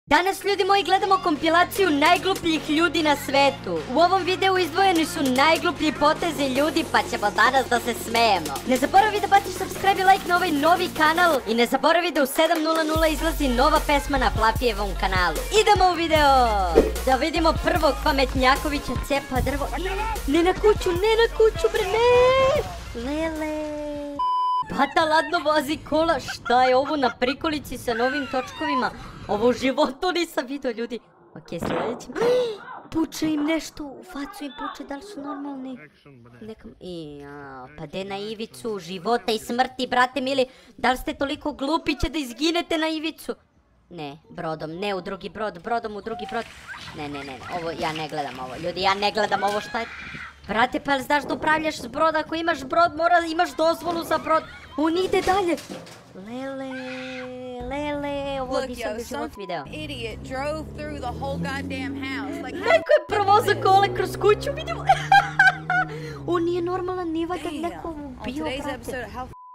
Danas, ljudi moji, gledamo kompilaciju najglupljih ljudi na svetu. U ovom videu izdvojeni su najgluplji potezi ljudi, pa ćemo danas da se smejemo. Ne zaboravi da baciš subscribe i like na ovaj novi kanal i ne zaboravi da u 7:00 izlazi nova pesma na Flafijevom kanalu. Idemo u video! Da vidimo prvog pametnjakovića, cepa drvo. Ne na kuću, bre, ne! Lele! Bata ladno vozi kola, šta je ovo na prikolici sa novim točkovima? Ovo u životu nisam vidio, ljudi. Ok, sljedećem. Puče im nešto, u facu im puče, da li su normalni? Pa de na ivicu života i smrti, brate mili. Da li ste toliko glupiće da izginete na ivicu? Ne, brodom, ne u drugi brod, brodom u drugi brod. Ne, ovo, ja ne gledam ovo, ljudi, ja ne gledam ovo, šta je? Brate, pa jel znaš da upravljaš s broda? Ako imaš brod, imaš dozvolu za brod. On ide dalje. Lele, ovo nisam u život video. Neko je provozao kole kroz kuću, vidimo. On nije normalan, nije valjda neko ubio, brate.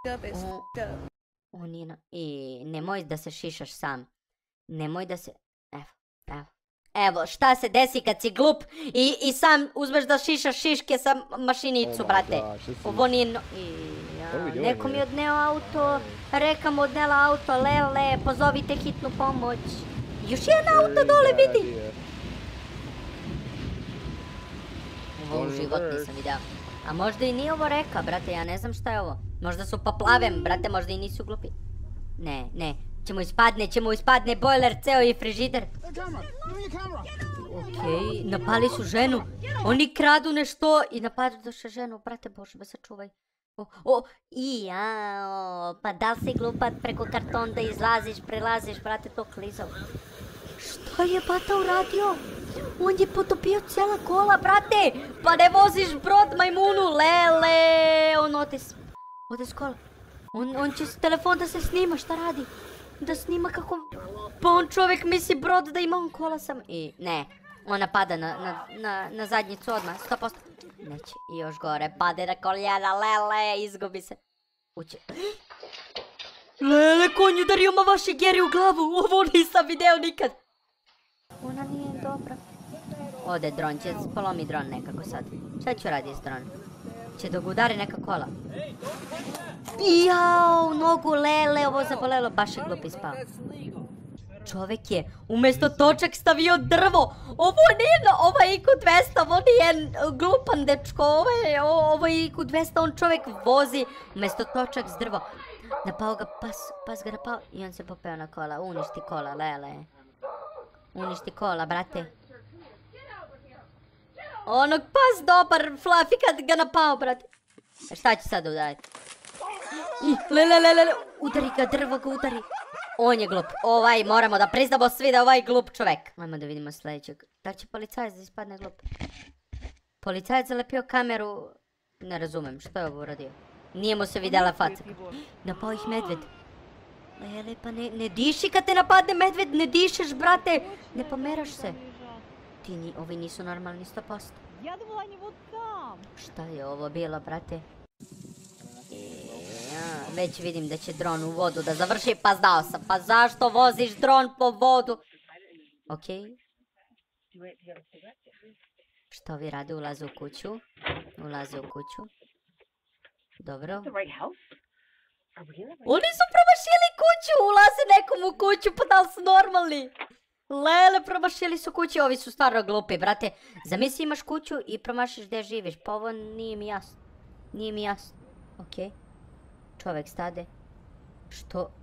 On nije... I nemoj da se šišaš sam. Nemoj da se... Evo, šta se desi kad si glup i sam uzmeš da šišaš šiške sa mašinicu, brate. Ovo nije... Neko mi je odneo auto, reka mu odnela auto, lele, pozovite hitnu pomoć. Još jedan auto dole, vidi. Ovo u život nisam vidio. A možda i nije ovo reka, brate, ja ne znam šta je ovo. Možda su poplavem, brate, možda i nisu glupi. Ne. Ćemo ispadne bojler, ceo i frižider. Okej, napali su ženu. Oni kradu nešto i napadoše ženu. Brate Bože, me sačuvaj. Pa da li si glupat preko karton da izlaziš, prelaziš, brate, to klizao. Šta je bata uradio? On je potopio cijela kola, brate. Pa ne voziš brod, majmunu, lele. On ode s kola. On će s telefon da se snima, šta radi? Da snima kako... Pa on čovjek misli brod da ima on kola sam... I ne, ona pada na zadnjicu odmah, 100%. Neće, i još gore, pade na koljena, lele, izgubi se. Uće. Lele, konj udario ma vaši Geri u glavu, ovo nisam video nikad. Ona nije dobra. Ode dron, će polomi dron nekako sad. Šta ću raditi s dronom? Će da ga udari neka kola. Jao, nogu, lele, ovo zabolelo, baš je glup ispao. Čovek je umjesto točak stavio drvo. Ovo nije, ovo je IQ200, ovo nije glupan dečko, ovo je IQ200, on čovjek vozi umjesto točak s drvo. Napao ga pas ga napao i on se popeo na kola, uništi kola, lele. Uništi kola, brate. Onog pas dobar, Fluffy kad ga napao, brate. Šta ću sad udariti? Lele, udari ga, drvo ga udari. On je glup, moramo da priznamo svi da ovaj je glup čovek. Ajmo da vidimo sljedećeg. Da će policajac da ispadne glup? Policajac zalepio kameru. Ne razumem, što je ovo uradio? Nije mu se vidjela faca. Napao ih medved. Lele, pa ne diši kad te napadne medved, ne dišeš, brate. Ne pomeraš se. Ovi nisu normalni 100%. Ja думала они вот там. Šta je ovo bilo, brate? Već vidim da će dron u vodu da završi, pa znao sam. Pa zašto voziš dron po vodu? Okej. Što vi rade? Ulaze u kuću. Dobro. Oni su promašili kuću, ulaze nekom u kuću, pa da li su normalni? Lele, promašili su kuće, ovi su stvarno glupi, brate. Zamisli imaš kuću i promašiš gdje živiš, pa ovo nije mi jasno. Okej. Čovjek stade. Što?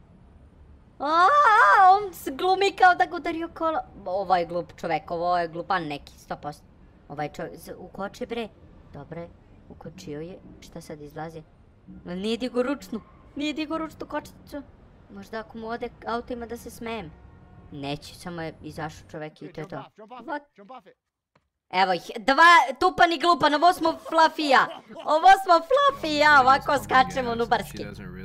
On se glumi kao da ga udario kola. Ovo je glup čovjek, ovo je glupan neki, 100%. Ovaj čovjek, ukoči bre. Dobre, ukočio je. Šta sad izlazi? Nije digo ručnu kočnicu. Možda ako mu ode auto ima da se smejem. Neće, samo je izašao čovjek i to je to. Evo ih, dva tupan i glupan, ovo smo Fluffy-ja. Ovako skačemo nubarski.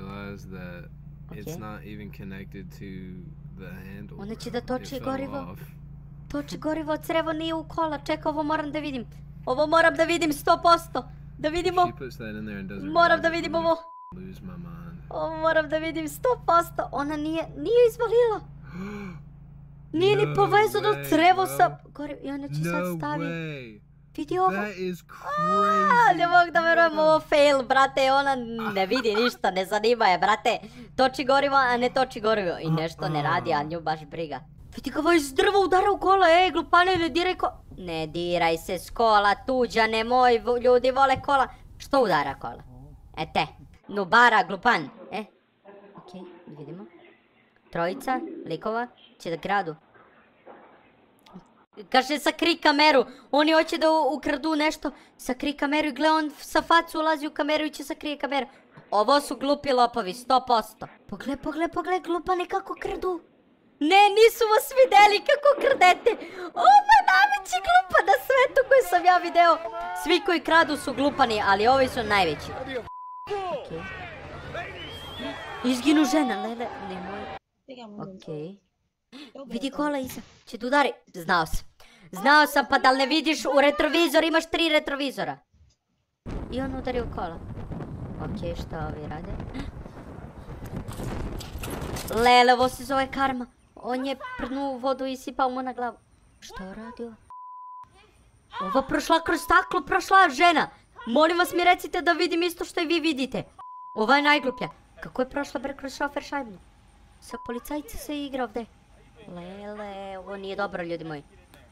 Ona će da toči gorivo. Toči gorivo, crevo nije u kola, čeka, ovo moram da vidim. 100%. Da vidimo. Moram da vidim ovo. Ovo moram da vidim 100%. Ona nije izvalila. Nije ni povezano crevo sa... I ona će sad stavi... Vidi ovo. Ne mogu da verujem, ovo fail, brate. Ona ne vidi ništa, ne zanima je, brate. Toči gorivo, a ne toči gorivo. I nešto ne radi, a nju baš briga. Vidi ga, ovo iz drva udara u kola, glupane, ne diraj Ne diraj se s kola, tuđa, nemoj, ljudi vole kola. Što udara kola? Te, Nubara, glupan. Okej, vidimo. Trojica likova će da kradu. Kaže, sakri kameru. Oni hoće da ukradu nešto. Sakri kameru i gle, on sa facu ulazi u kameru i će sakrije kameru. Ovo su glupi lopovi, 100%. Pogled, glupani kako kradu. Ne, nisu vas vidjeli kako kradete. Ovo je najveći glupan na svetu koji sam ja video. Svi koji kradu su glupani, ali ovi su najveći. Izginu žena, lele, nemoj. Okej. Vidi kola iza, će da udari. Znao sam, pa da li ne vidiš u retrovizor, imaš 3 retrovizora. I on udari u kola. Okej, šta ovi rade? Lele, ovo se zove karma. On je prnuo vodu i sipao mu na glavu. Šta je radio? Ova prošla kroz staklo, prošla žena. Molim vas mi recite da vidim isto što i vi vidite. Ova je najgluplja. Kako je prošla kroz šofer šajbnu? Sa policajci se igra ovdje. Lele, ovo nije dobro, ljudi moji.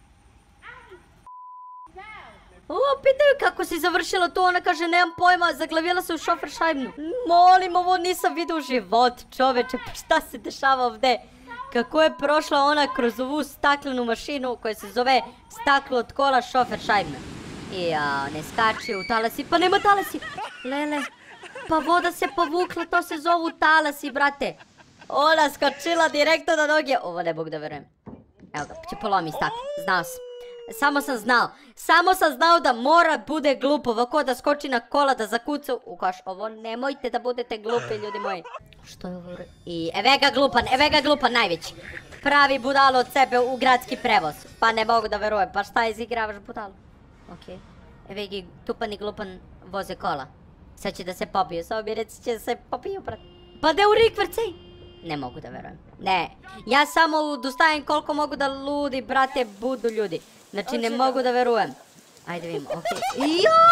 Pitaju kako si završila to, ona kaže nemam pojma, zaglavila se u šofer šajbnu. Molim, ovo nisam vidio u život, čoveče, pa šta se dešava ovdje? Kako je prošla ona kroz ovu staklenu mašinu koja se zove staklo od kola šofer šajbna. Ja, ne skači u talasi, pa nema talasi. Lele, pa voda se povukla, to se zovu talasi, brate. Ona skočila direktno na noge. Ovo ne mogu da verujem. Evo ga, će polomi staklo, znao sam. Samo sam znao da mora bude glup ovako da skoči na kola, da zakuca u koš. Ovo nemojte da budete glupi, ljudi moji. Što je ovo? I eve ga glupan, najveći. Pravi budalo od sebe u gradski prevoz. Pa ne mogu da verujem, pa šta izigravaš budalo? Okej. Eve ga tupan i glupan voze kola. Sad će da se popiju, samo mi reci će da se popiju, brat. Pa da u rikvrcej? Ne mogu da verujem. Ne, ja samo odustajem koliko mogu da ludi, brate, budu ljudi. Znači ne mogu da verujem. Ajde vidimo, okej.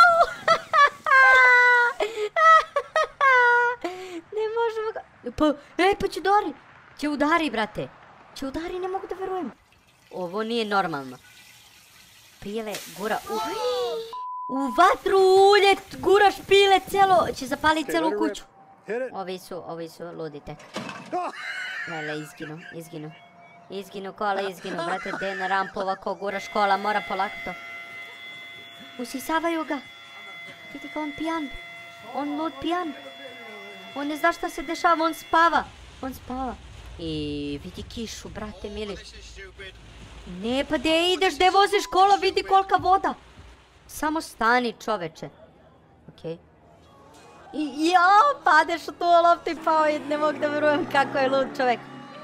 Ne možemo ga... Pa će udari. Će udari, brate. Će udari, ne mogu da verujem. Ovo nije normalno. Pile gura u vatru ulje, gura špile celo. Će zapaliti celu kuću. Ovi su ludi tek. Lele, izginu. Izginu kola, brate, gdje na rampu ovako gura škola, mora polako to. Usisavaju ga. Vidi ga, on pijan. On lud pijan. On ne zna šta se dešava, on spava. I vidi kišu, brate mili. Ne, pa gdje ideš, gdje voziš kola, vidi kolika voda. Samo stani, čoveče. Okej. I padeš u tu loptu i pao i ne mogu da verujem kako je lud čovek.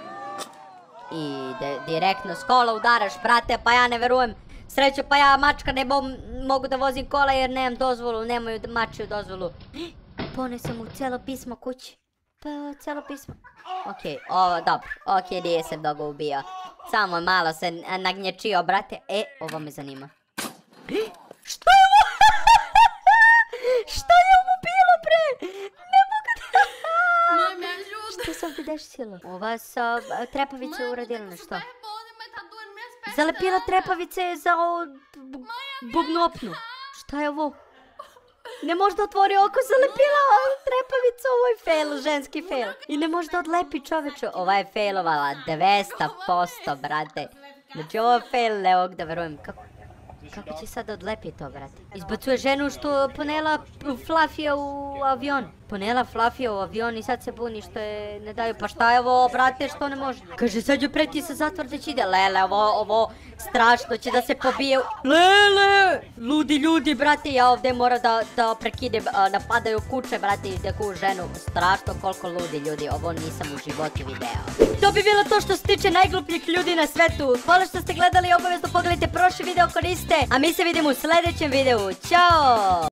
I direktno s kola udaraš, brate, pa ja ne verujem. Srećo, pa ja mačka ne mogu da vozim kola jer nemam dozvolu, nemaju da mačiju dozvolu. Ponesam mu celo pismo kući. Pa celo pismo. Okej, ovo dobro, okej, nije se mnogo ubio. Samo malo se nagnječio, brate. Ovo me zanima. Što je ovo? Što je ovo bilo, bre? Ne mogu da... Što se ovdje desilo? Ova sa trepavice uradila nešto. Zalepila trepavice za bubnopnu. Šta je ovo? Ne može da otvori oko, zalepila trepavicu, ovo je fail, ženski fail. I ne može da odlepi, čoveče. Ova je failovala 200%, brate. Znači ovo je fail, ne mogu da verujem. Kako će sad odlepi to, brate? Izbacuje ženu što ponela Flafija u avion. Ponela Flafija u avion i sad se buni što je ne daju. Pa šta je ovo, brate, što ne može? Kaže, sad joj preti sa zatvor da će ide. Lele, ovo strašno će da se pobije. Lele! Ludi ljudi, brate, ja ovdje moram da prekidem. Napadaju kuće, brate, i neku ženu. Strašno koliko ludi ljudi, ovo nisam u životu video. To bi bilo to što se tiče najglupljih ljudi na svetu. Hvala što ste gledali, obavezno pogledajte prošli video ako niste. A mi se vidimo u sljedećem videu. Ćao!